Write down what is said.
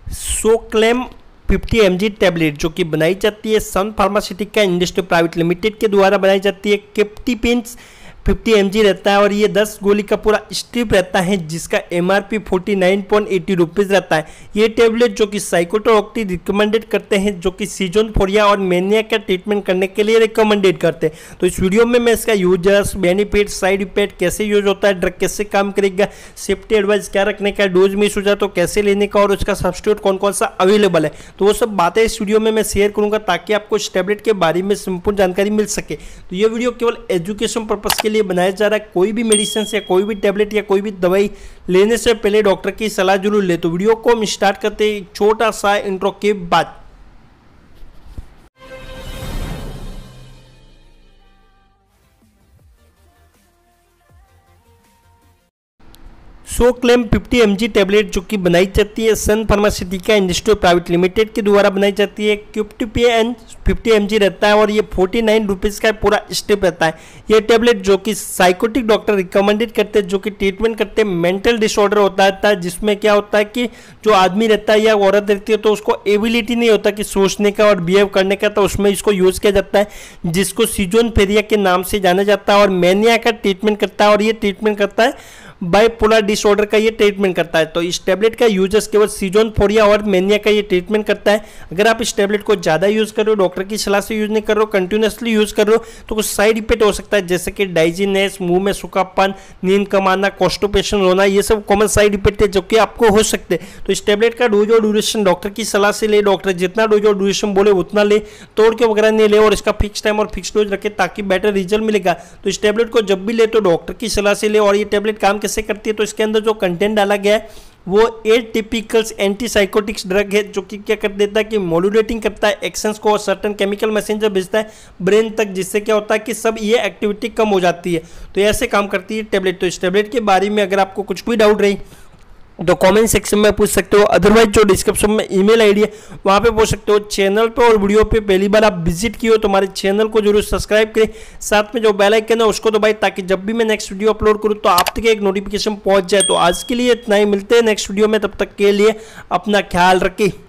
सोक्लेम 50 mg tablet जो कि बनाई जाती है Sun pharmaceutical industry private limited के द्वारा बनाई जाती है। केप्टिपिन्स 50 mg रहता है और ये 10 गोली का पूरा स्ट्रिप रहता है जिसका MRP 49.80 रुपीज़ रहता है। ये टैबलेट जो कि साइकोटोक्टी रिकमेंडेड करते हैं, जो कि सीजोनफोरिया और मेनिया का ट्रीटमेंट करने के लिए रिकमेंडेड करते हैं। तो इस वीडियो में मैं इसका यूजर्स, बेनिफिट, साइड इफेक्ट, कैसे यूज होता है, ड्रग कैसे काम करेगा, सेफ्टी एडवाइस क्या रखने का, डोज मिस हो जाए तो कैसे लेने का और उसका सब्स्टिट्यूट कौन कौन सा अवेलेबल है, तो वो सब बातें इस वीडियो में मैं शेयर करूँगा ताकि आपको इस टैबलेट के बारे में संपूर्ण जानकारी मिल सके। तो ये वीडियो केवल एजुकेशन पर्पज़ के लिए बनाया जा रहा है। कोई भी मेडिसिन या कोई भी टैबलेट या कोई भी दवाई लेने से पहले डॉक्टर की सलाह जरूर ले। तो वीडियो को हम स्टार्ट करते हैं एक छोटा सा इंट्रो के बाद। सोक्लेम 50 mg टैबलेट जो कि बनाई जाती है Sun pharmaceutical industry private limited के द्वारा बनाई जाती है। क्यूप्टिपियन 50 mg रहता है और ये 49 रुपीज़ का पूरा स्ट्रिप रहता है। ये टैबलेट जो कि साइकोटिक डॉक्टर रिकमेंडेड करते हैं, जो कि ट्रीटमेंट करते हैं मेंटल डिसऑर्डर होता है, जिसमें क्या होता है कि जो आदमी रहता है या औरत रहती है तो उसको एबिलिटी नहीं होता कि सोचने का और बिहेव करने का, तो उसमें इसको यूज़ किया जाता है जिसको सीजोनफेरिया के नाम से जाना जाता है और मेनिया का ट्रीटमेंट करता है और ये ट्रीटमेंट करता है बाइपोलर डिसऑर्डर का ये ट्रीटमेंट करता है। तो इस टैबलेट का यूजर्स केवल सीजोनफोरिया और मेनिया का ये ट्रीटमेंट करता है। अगर आप इस टैबलेट को ज़्यादा यूज़ कर रहे हो, डॉक्टर की सलाह से यूज़ नहीं कर रहे हो, कंटिन्यूसली यूज़ कर रहे हो, तो कुछ साइड इफेक्ट हो सकता है जैसे कि डाइजीनेस, मुंह में सूखापन, नींद कम आना, कॉन्स्टिपेशन होना, ये सब कॉमन साइड इफेक्ट है जो कि आपको हो सकते हैं। तो इस टैबलेट का डोज और ड्यूरेशन डॉक्टर की सलाह से ले, डॉक्टर जितना डोज और ड्यूरेशन बोले उतना ले, तोड़ के वगैरह नहीं ले, और इसका फिक्स टाइम और फिक्स डोज रखे ताकि बेटर रिजल्ट मिलेगा। तो इस टैबलेट को जब भी ले तो डॉक्टर की सलाह से ले। और ये टैबलेट काम कैसे करती है, तो इसके अंदर जो कंटेंट डाला गया है वो एटिपिकल्स एंटीसाइकोटिक्स ड्रग है जो कि क्या कर देता है कि मॉड्यूलेटिंग करता है एक्शंस को और सर्टन केमिकल मैसेंजर भेजता है ब्रेन तक, जिससे क्या होता है कि सब ये एक्टिविटी कम हो जाती है। तो ऐसे काम करती है टैबलेट। तो इस टैबलेट के बारे में अगर आपको कुछ भी डाउट रही तो कमेंट सेक्शन में पूछ सकते हो, अदरवाइज जो डिस्क्रिप्शन में ईमेल आईडी है वहाँ पे पूछ सकते हो। चैनल पे और वीडियो पे पहली बार आप विजिट किए हो तो हमारे चैनल को जरूर सब्सक्राइब करें, साथ में जो बेल आइकन है उसको दबाएं ताकि जब भी मैं नेक्स्ट वीडियो अपलोड करूँ तो आप तक एक नोटिफिकेशन पहुँच जाए। तो आज के लिए इतना ही, मिलते हैं नेक्स्ट वीडियो में, तब तक के लिए अपना ख्याल रखें।